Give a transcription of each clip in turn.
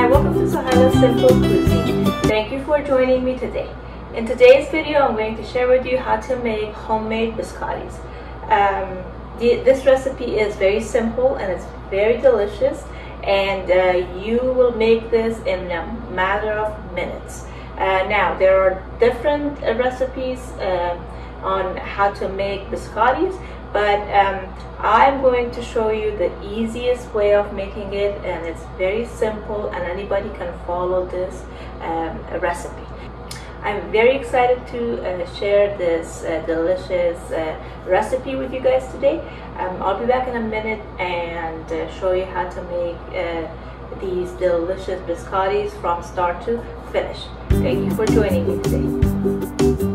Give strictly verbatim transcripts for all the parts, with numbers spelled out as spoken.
welcome to Suhaila's Simple Cuisine. Thank you for joining me today. In today's video, I'm going to share with you how to make homemade biscottis. Um, the, this recipe is very simple and it's very delicious, and uh, you will make this in a matter of minutes. Uh, now, there are different uh, recipes uh, on how to make biscottis, but um, I'm going to show you the easiest way of making it, and it's very simple and anybody can follow this um, recipe. I'm very excited to uh, share this uh, delicious uh, recipe with you guys today. Um, I'll be back in a minute and uh, show you how to make uh, these delicious biscottis from start to finish. Thank you for joining me today.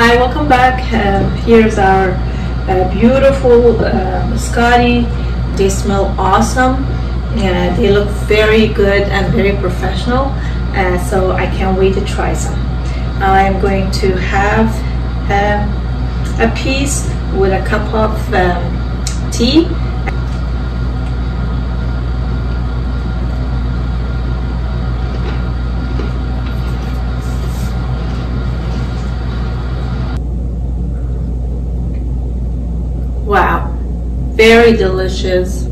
Hi, welcome back. Um, here's our uh, beautiful uh, biscotti. They smell awesome. Uh, they look very good and very professional. Uh, so I can't wait to try some. I'm going to have um, a piece with a cup of um, tea. Wow, very delicious.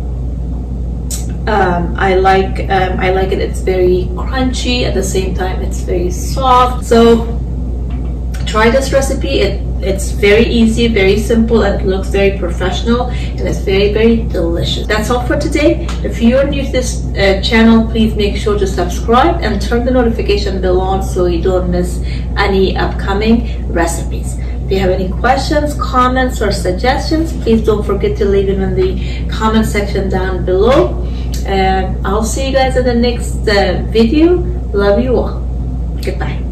Um, I like um, I like it. It's very crunchy at the same time. It's very soft. So try this recipe. It it's very easy, very simple, and it looks very professional, and it's very very delicious. That's all for today. If you're new to this uh, channel, please make sure to subscribe and turn the notification bell on so you don't miss any upcoming recipes. If you have any questions, comments, or suggestions, please don't forget to leave them in the comment section down below. And I'll see you guys in the next uh, video. Love you all. Goodbye.